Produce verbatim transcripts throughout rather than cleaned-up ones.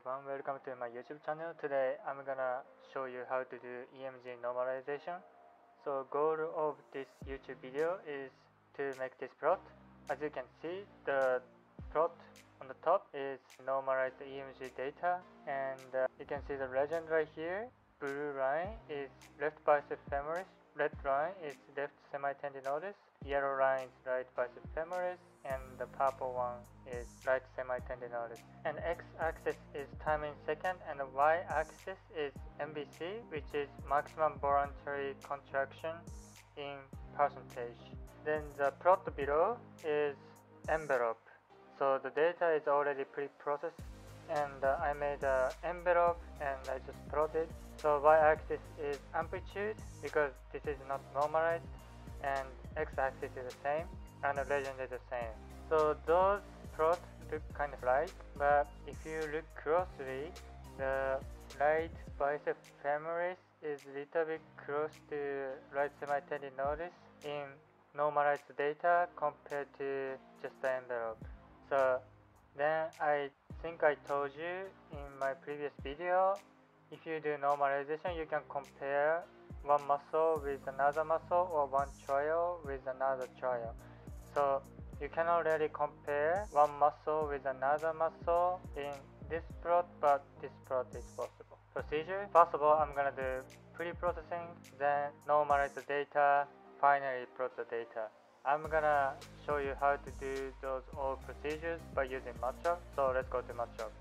everyone, welcome to my YouTube channel. Today I'm gonna show you how to do E M G normalization. So goal of this YouTube video is to make this plot. As you can see, the plot on the top is normalized E M G data, and uh, you can see the legend right here. Blue line is left bicep femoris, red line is left semitendinosus, yellow line is right bicep femoris, and the purple one is right semitendinosus. And x-axis is time in second, and the y-axis is M B C, which is maximum voluntary contraction in percentage. Then the plot below is envelope. So the data is already pre-processed, and uh, I made an envelope and I just plotted. So y-axis is amplitude because this is not normalized, and x-axis is the same, and the legend is the same. So those plots look kind of alike, but if you look closely, the right bicep femoris is a little bit close to right semitendinosus in normalized data compared to just the envelope. So then I think I told you in my previous video, if you do normalization, you can compare one muscle with another muscle or one trial with another trial. So you cannot really compare one muscle with another muscle in this plot, but this plot is possible. Procedure: first of all, I'm gonna do pre-processing, then normalize the data, finally plot the data. I'm gonna show you how to do those all procedures by using MATLAB. So let's go to MATLAB.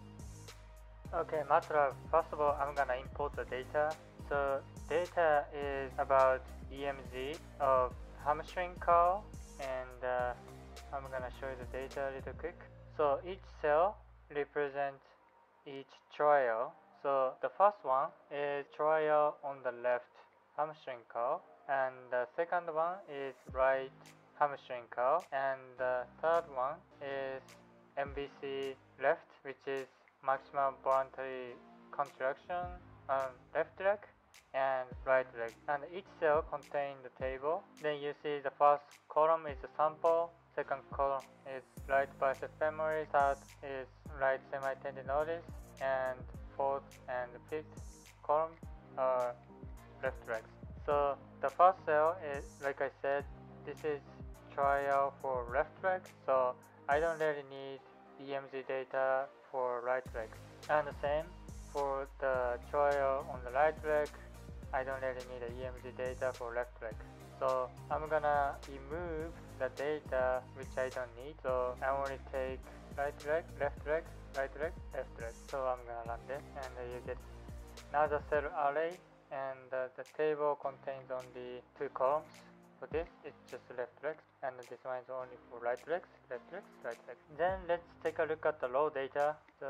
Okay, MATLAB, first of all, I'm gonna import the data. So data is about E M G of hamstring curl, and uh, I'm gonna show you the data a little quick. So each cell represents each trial. So the first one is trial on the left hamstring curl, and the second one is right hamstring curl, and the third one is M B C left, which is maximum voluntary contraction on left leg and right leg, and each cell contains the table. Then you see the first column is the sample, second column is right bicep femoris, third is right semitendinosus, and fourth and fifth column are left legs. So the first cell is, like I said, this is trial for left leg, so I don't really need E M G data for right leg. And the same for the trial on the right leg, I don't really need a E M G data for left leg. So I'm gonna remove the data which I don't need. So I only take right leg, left leg, right leg, left leg. So I'm gonna run this, and uh, you get another cell array, and uh, the table contains only two columns. For this, it's just left legs, and this one is only for right legs, left legs, right legs. Then let's take a look at the raw data. So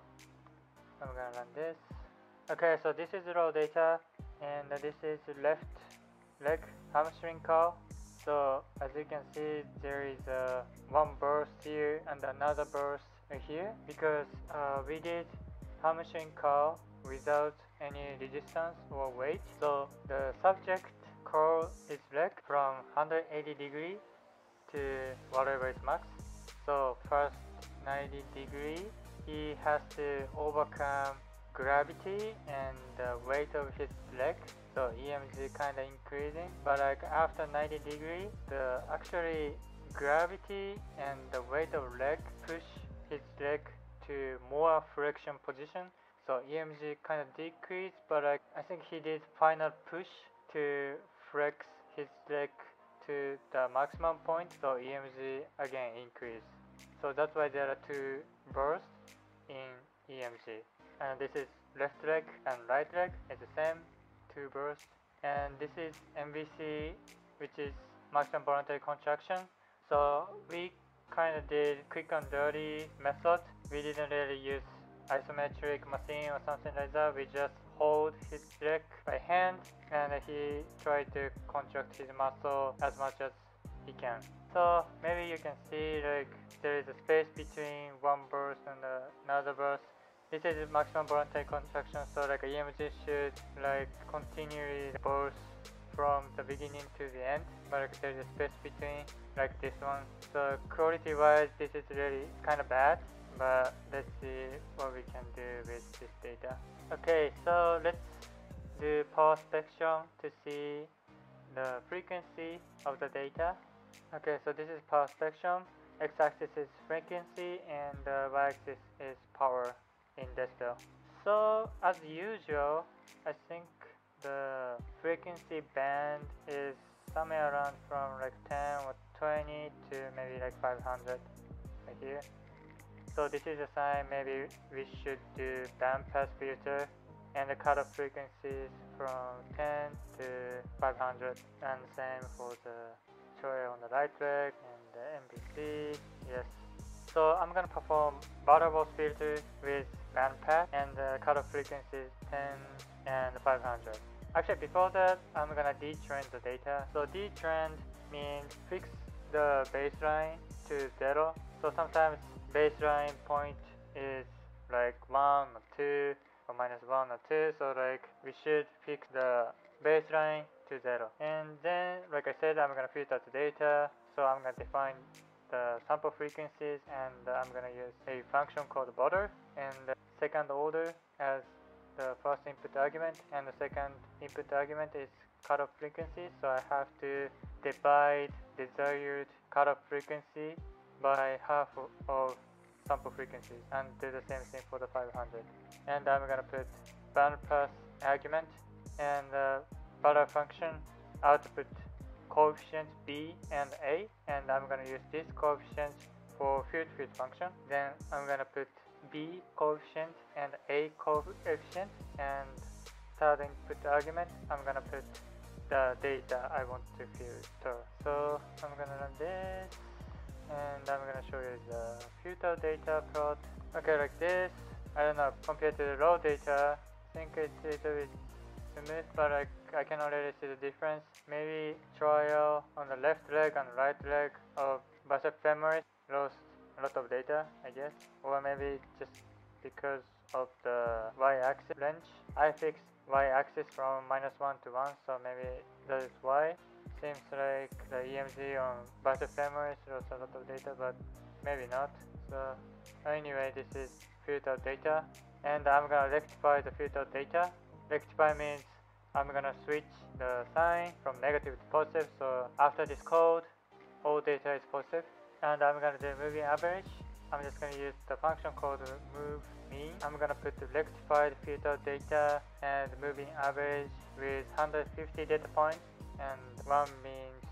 I'm gonna run this. Okay, so this is raw data, and this is left leg hamstring curl. So as you can see, there is uh, one burst here and another burst here, because uh, we did hamstring curl without any resistance or weight. So the subject curl his leg from one hundred eighty degree to whatever is max. So first ninety degree, he has to overcome gravity and the weight of his leg. So E M G kind of increasing, but like after ninety degree, the actually gravity and the weight of leg push his leg to more flexion position. So E M G kind of decreased, but like I think he did final push to flex his leg to the maximum point, so E M G again increased. So that's why there are two bursts in E M G. And this is left leg and right leg, it's the same, two bursts. And this is M B C, which is maximum voluntary contraction. So we kind of did quick and dirty method. We didn't really use isometric machine or something like that. We just hold his leg by hand, and he tried to contract his muscle as much as he can. So maybe you can see like there is a space between one burst and uh, another burst. This is maximum voluntary contraction, so like E M G should like continually burst from the beginning to the end, but like there's a space between, like this one. So quality wise, this is really kind of bad. but let's see what we can do with this data. Okay, so let's do power spectrum to see the frequency of the data. Okay, so this is power spectrum. X-axis is frequency and the y-axis is power in decibel. So as usual, I think the frequency band is somewhere around from like ten or twenty to maybe like five hundred right here. So this is a sign maybe we should do bandpass filter, and the cutoff frequencies from ten to five hundred, and same for the choir on the right leg and the M B C. Yes. So I'm gonna perform butterbox filter with bandpass and the cutoff frequencies ten and five hundred. Actually, before that, I'm gonna detrend the data. So detrend means fix the baseline to zero. So sometimes baseline point is like one or two or minus one or two. So like we should fix the baseline to zero. And then, like I said, I'm gonna filter the data. So I'm gonna define the sample frequencies, and I'm gonna use a function called border, and the second order as the first input argument, and the second input argument is cutoff frequency. So I have to divide desired cutoff frequency by half of sample frequencies and do the same thing for the five hundred. And I'm gonna put bandpass argument and the border function output coefficients b and a, and I'm gonna use this coefficient for field field function. Then I'm gonna put b coefficient and a coefficient, and third input argument I'm gonna put the data I want to filter. So I'm gonna run this, and I'm gonna show you the filter data plot. Okay, like this. I don't know, compared to the raw data, I think it's a little bit smooth, but like I can already see the difference. Maybe trial on the left leg and right leg of bicep femoris lost a lot of data, I guess, or maybe just because of the y-axis range. I fixed y-axis from minus one to one, so maybe that is why. Seems like the E M G on bicep femoris lost a lot of data, but maybe not. So anyway, this is filtered data, and I'm gonna rectify the filtered data. Rectify means I'm gonna switch the sign from negative to positive. So after this code, all data is positive, and I'm gonna do moving average. I'm just gonna use the function called move mean. I'm gonna put the rectified filtered data and moving average with one hundred fifty data points, and one means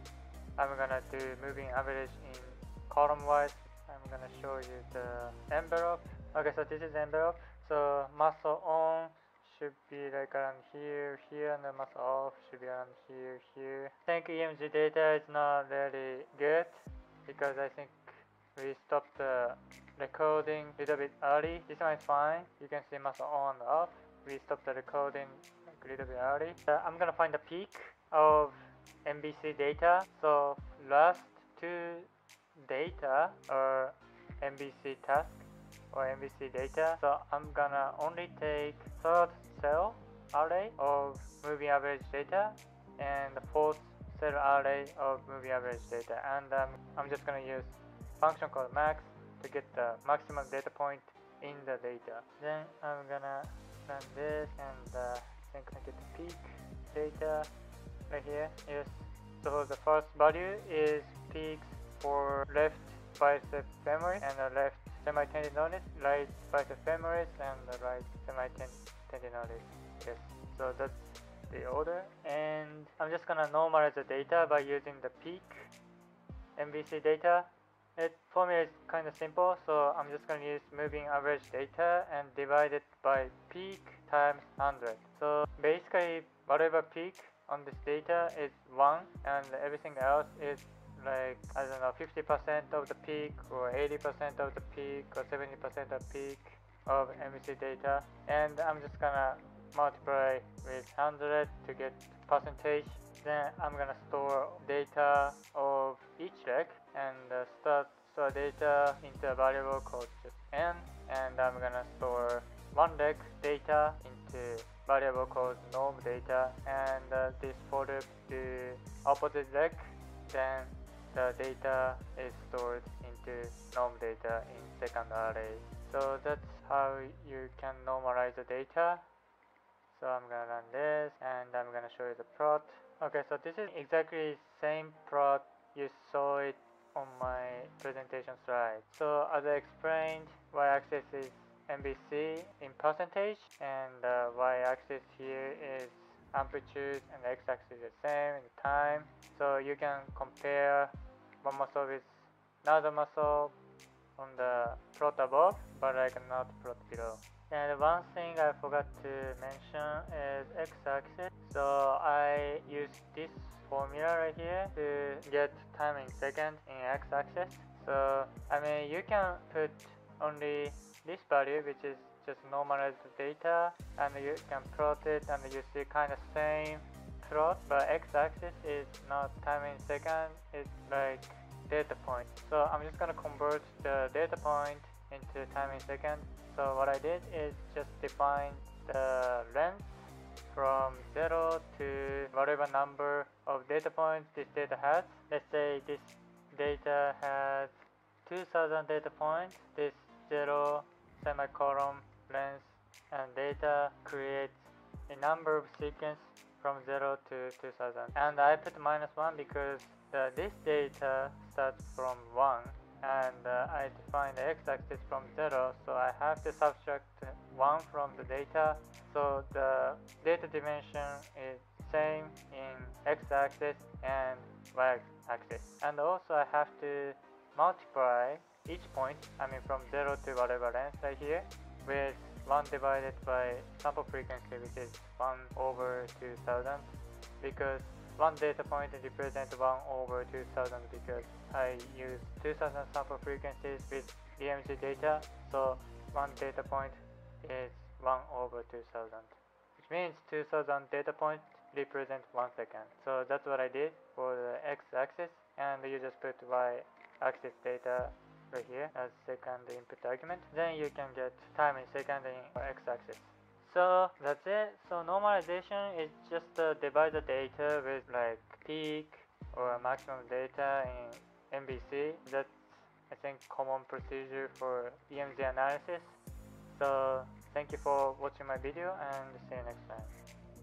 I'm gonna do moving average in column wise. I'm gonna show you the envelope. Okay, so this is envelope. So muscle on should be like around here, here, and the muscle off should be around here, here. I think E M G data is not really good because I think we stopped the recording a little bit early. This one is fine. You can see muscle on and off. We stopped the recording like a little bit early. Uh, I'm gonna find the peak of M B C data. So last two data are M B C task or M B C data. So I'm gonna only take third cell array of moving average data and the fourth cell array of moving average data, and um, I'm just gonna use function called max to get the maximum data point in the data. Then I'm gonna run this, and uh, I think I get the peak data right here. Yes. So the first value is peaks for left bicep femoris and the left semitendinosus, right bicep femoris and the right semitendinosus. Yes. So that's the order, and I'm just gonna normalize the data by using the peak M B C data. It for me is kind of simple, so I'm just gonna use moving average data and divide it by peak times one hundred. So basically whatever peak on this data is one, and everything else is like, I don't know, fifty percent of the peak or eighty percent of the peak or seventy percent of peak of M B C data, and I'm just gonna multiply with one hundred to get percentage. Then I'm gonna store data of each leg and uh, start store data into a variable called just n, and I'm gonna store one leg data into variable called norm data, and uh, this for loop to opposite leg, then the data is stored into norm data in second array. So that's how you can normalize the data. So I'm gonna run this and I'm gonna show you the plot. Okay, so this is exactly same plot you saw it on my presentation slide. So as I explained, y-axis is M B C in percentage, and the y-axis here is amplitude, and the x-axis is the same in time. So you can compare one muscle with another muscle on the plot above, but I cannot plot below. And one thing I forgot to mention is x-axis. So I use this formula right here to get time in second in x-axis. So I mean, you can put only this value, which is just normalized data, and you can plot it and you see kind of same plot, but x-axis is not time in second, it's like data point. So I'm just gonna convert the data point into time in second. So what I did is just define the length from zero to whatever number of data points this data has. Let's say this data has two thousand data points. This zero semicolon length and data creates a number of sequence from zero to two thousand. And I put minus one because the, this data starts from one, and uh, I define the x-axis from zero, so I have to subtract one from the data, so the data dimension is same in x-axis and y-axis. And also I have to multiply each point, I mean from zero to whatever length right here, with one divided by sample frequency, which is one over two thousand, because one data point represents one over two thousand because I use two thousand sample frequencies with E M G data, so one data point is one over two thousand, which means two thousand data points represent one second. So that's what I did for the x-axis, and you just put y-axis data right here as second input argument. Then you can get time in second in x-axis. So that's it. So normalization is just uh, divide the data with like peak or maximum data in M B C. That's, I think, common procedure for E M G analysis. So thank you for watching my video, and see you next time.